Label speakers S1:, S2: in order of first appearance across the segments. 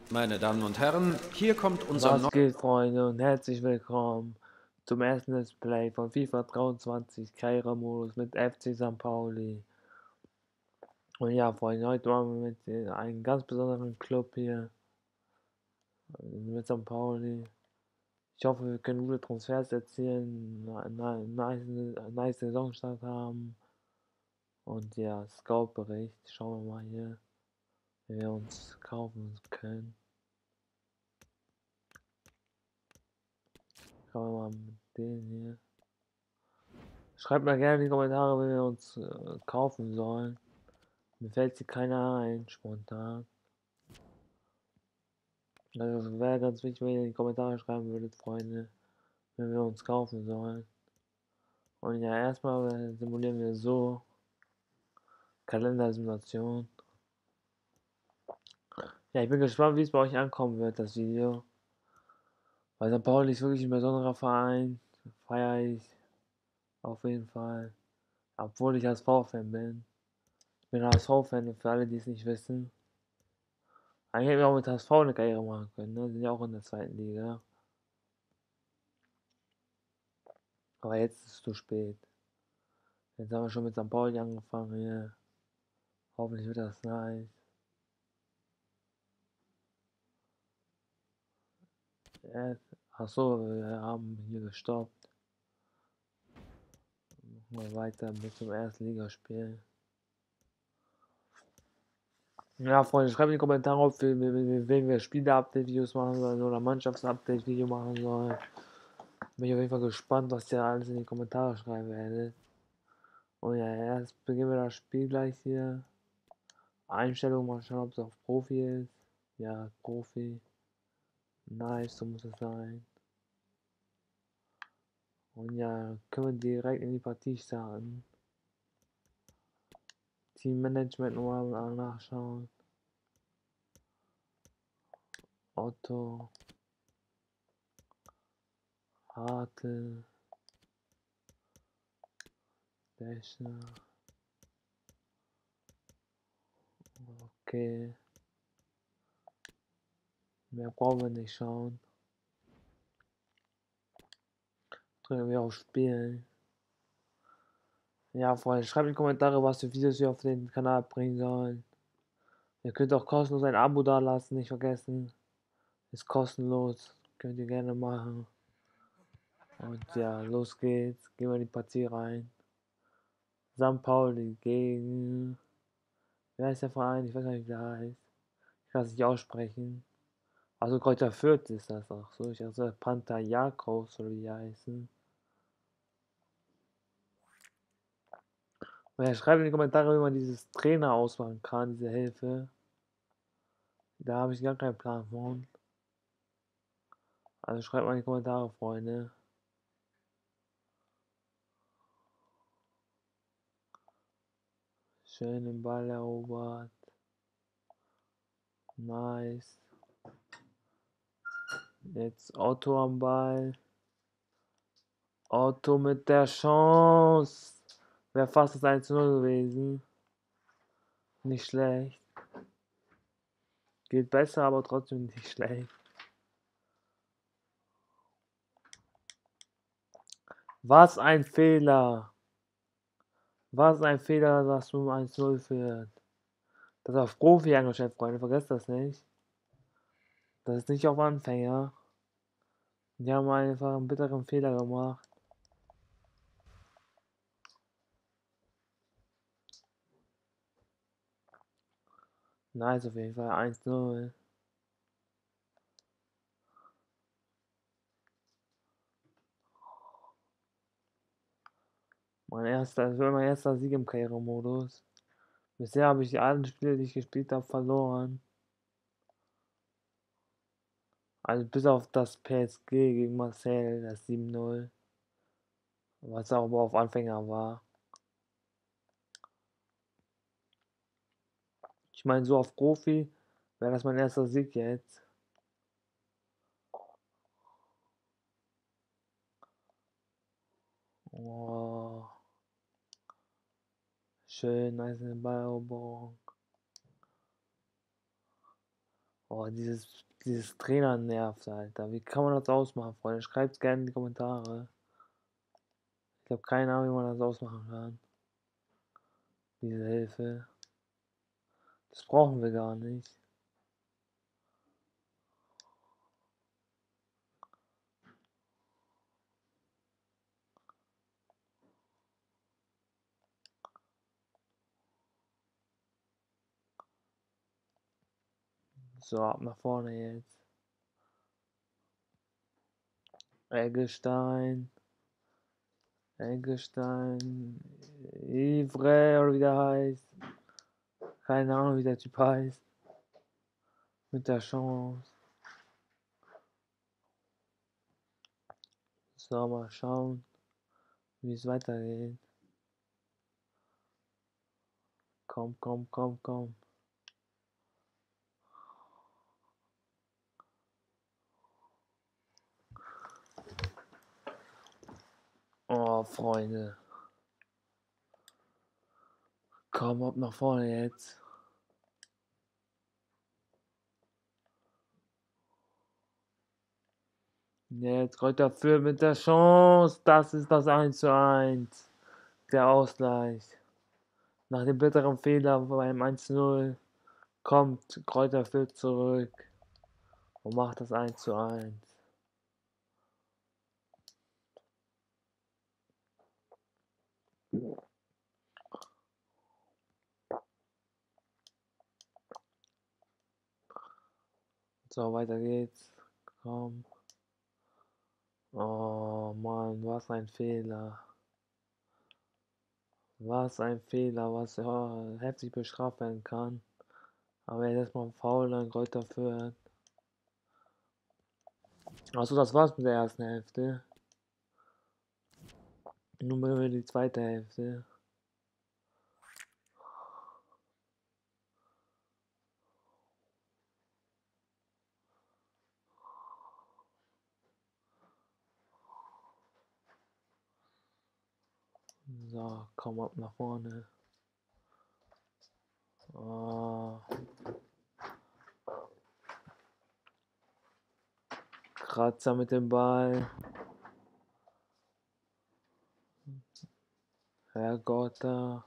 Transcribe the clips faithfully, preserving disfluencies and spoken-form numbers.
S1: Meine Damen und Herren, hier kommt unser
S2: Was
S1: neu
S2: geht, Freunde, und herzlich willkommen zum ersten Let's Play von FIFA dreiundzwanzig Karrieremodus mit F C Sankt Pauli. Und ja, Freunde, heute machen wir mit äh, einem ganz besonderen Club hier, äh, mit Sankt Pauli. Ich hoffe, wir können gute Transfers erzielen, einen nice, nice Saisonstart haben. Und ja, Scout-Bericht, schauen wir mal hier, wie wir uns kaufen können. Schauen wir mal mit denen hier. Schreibt mal gerne in die Kommentare, wenn wir uns äh, kaufen sollen. Mir fällt hier keiner ein, spontan. Also wäre ganz wichtig, wenn ihr in die Kommentare schreiben würdet, Freunde, wenn wir uns kaufen sollen. Und ja, erstmal äh, simulieren wir so Kalendersimulation. Ja, ich bin gespannt, wie es bei euch ankommen wird, das Video. Weil Sankt Pauli ist wirklich ein besonderer Verein. Feiere ich auf jeden Fall. Obwohl ich H S V-Fan bin. Ich bin H S V-Fan, für alle, die es nicht wissen. Eigentlich hätten wir auch mit H S V eine Karriere machen können, ne? Sind ja auch in der zweiten Liga. Aber jetzt ist es zu spät. Jetzt haben wir schon mit Sankt Pauli angefangen hier. Hoffentlich wird das nice. Ja, achso, wir haben hier gestoppt. Machen wir weiter bis zum ersten Ligaspiel. Ja, Freunde, schreibt in die Kommentare, ob wir, wir, wir, wir Spieler-Update-Videos machen sollen oder Mannschafts-Update-Video machen sollen. Bin ich auf jeden Fall gespannt, was ihr alles in die Kommentare schreiben werdet. Und ja, erst beginnen wir das Spiel gleich hier. Einstellung, mal schauen, ob es auf Profi ist. Ja, Profi. Nice, so muss es sein. Und ja, können wir direkt in die Partie starten. Teammanagement nochmal nachschauen. Otto. Hartl. Dächner. Okay. Mehr brauchen wir nicht schauen. Drücken wir auf Spielen. Ja, Freunde, schreibt in die Kommentare, was für Videos wir auf den Kanal bringen sollen. Ihr könnt auch kostenlos ein Abo dalassen, nicht vergessen. Ist kostenlos. Könnt ihr gerne machen. Und ja, los geht's. Gehen wir in die Partie rein. Sankt Pauli gegen. Wer ist der Verein? Ich weiß gar nicht, wie der heißt. Ich kann es nicht aussprechen. Also Kräuter Fürth ist das auch so. Ich also Panther-Jakobs oder wie die heißen. Und ja, schreibt in die Kommentare, wie man dieses Trainer ausmachen kann, diese Hilfe. Da habe ich gar keinen Plan von. Also schreibt mal in die Kommentare, Freunde. Schön den Ball erobert. Nice. Jetzt Otto am Ball. Otto mit der Chance. Wäre fast das eins zu null gewesen. Nicht schlecht. Geht besser, aber trotzdem nicht schlecht. Was ein Fehler. Was ein Fehler, dass du eins zu null führt. Das ist auf Profi angestellt, Freunde. Vergesst das nicht. Das ist nicht auf Anfänger. Die haben einfach einen bitteren Fehler gemacht. Nice auf jeden Fall. eins zu null. Mein erster, das wird mein erster Sieg im Karrieremodus. Bisher habe ich alle Spiele, die ich gespielt habe, verloren. Also bis auf das P S G gegen Marseille, das sieben null. Was auch aber auf Anfänger war. Ich meine, so auf Profi wäre das mein erster Sieg jetzt. Oh. Schön, nice Balleroberung. Oh, dieses, dieses Trainer nervt, Alter. Wie kann man das ausmachen, Freunde? Schreibt's gerne in die Kommentare. Ich habe keine Ahnung, wie man das ausmachen kann. Diese Hilfe. Das brauchen wir gar nicht. So, ab nach vorne jetzt. Eggestein. Eggestein. Ivre, oder wie der heißt. Keine Ahnung, wie der Typ heißt. Mit der Chance. So, mal schauen, wie es weitergeht. Komm, komm, komm, komm. Oh, Freunde. Komm, ab nach vorne jetzt. Jetzt Kräuter Fürth mit der Chance. Das ist das eins zu eins. Der Ausgleich. Nach dem bitteren Fehler beim eins zu null kommt Kräuter Fürth zurück und macht das eins zu eins. So, weiter geht's. Komm. Oh Mann, was ein Fehler. Was ein Fehler, was ja, heftig bestraft werden kann. Aber jetzt mal faul, dann Kräuter Fürth. Achso, das war's mit der ersten Hälfte. Nun machen wir die zweite Hälfte. So, komm ab nach vorne. Oh. Kratzer mit dem Ball. Herrgott da.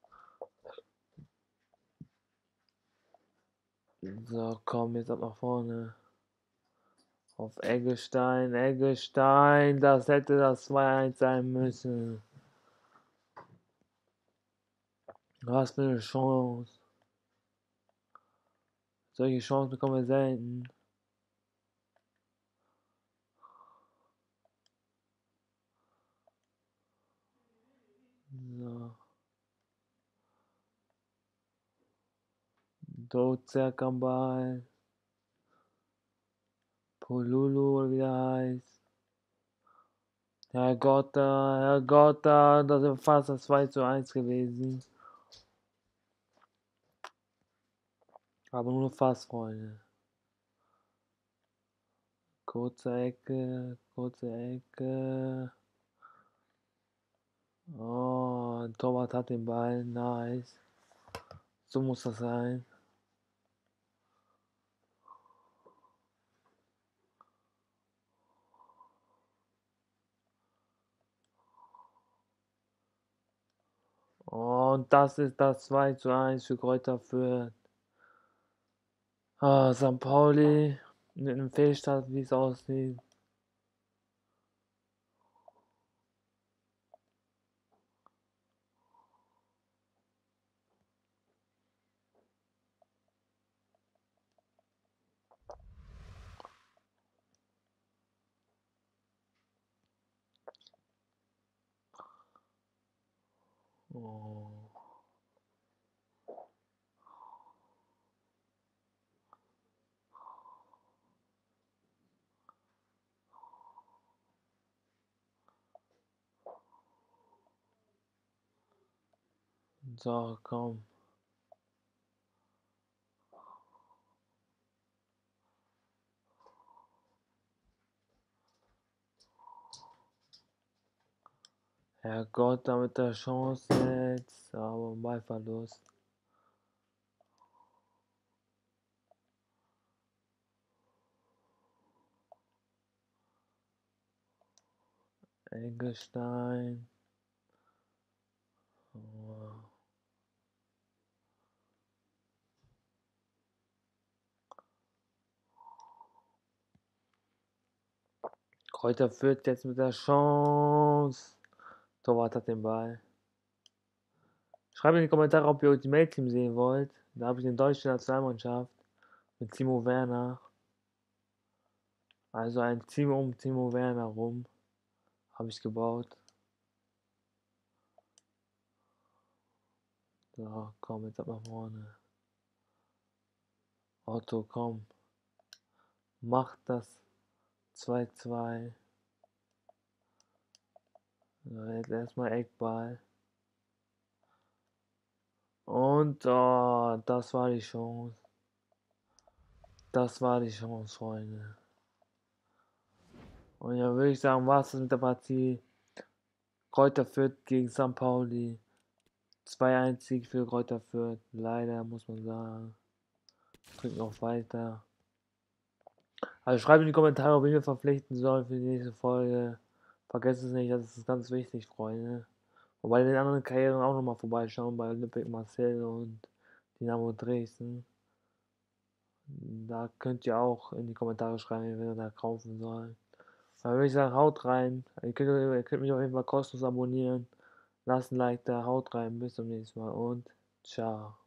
S2: So, komm jetzt ab nach vorne. Auf Eggestein, Eggestein. Das hätte das zwei eins sein müssen. Du hast mir eine Chance. Solche Chancen bekommen wir selten. So. Dozerk am Ball. Polulu, oder wie der heißt. Herrgott da, Herrgott da. Das ist fast das zwei zu eins gewesen. Aber nur fast, Freunde. Kurze Ecke, kurze Ecke. Oh, ein Torwart hat den Ball, nice. So muss das sein. Und das ist das zwei zu eins für Kräuter Fürth. Ah, Sankt Pauli mit einem Fehlstart, wie es aussieht. Oh. So, komm. Herrgott, da mit der Chance jetzt. Aber Ballverlust. Eggestein. Oh. Kräuter Fürth jetzt mit der Chance. Torwart hat den Ball. Schreibt in die Kommentare, ob ihr Ultimate Team sehen wollt. Da habe ich eine deutsche Nationalmannschaft mit Timo Werner. Also ein Team um Timo Werner rum habe ich gebaut. So, komm, jetzt ab nach vorne. Otto, komm. Macht das zwei zwei. So, jetzt erstmal Eckball. Und oh, das war die Chance. Das war die Chance, Freunde. Und ja, würde ich sagen, war es das mit der Partie. Kräuter Fürth gegen Sankt Pauli. zwei eins Sieg für Kräuter Fürth. Leider, muss man sagen. Drücken noch weiter. Also schreibt in die Kommentare, ob ich mir verpflichten soll für die nächste Folge. Vergesst es nicht, das ist ganz wichtig, Freunde. Und bei den anderen Karrieren auch nochmal vorbeischauen, bei Olympique Marseille und Dynamo Dresden. Da könnt ihr auch in die Kommentare schreiben, wer da kaufen soll. Dann würde ich sagen, haut rein. Ihr könnt, ihr könnt mich auf jeden Fall kostenlos abonnieren. Lasst ein Like da, haut rein. Bis zum nächsten Mal und ciao.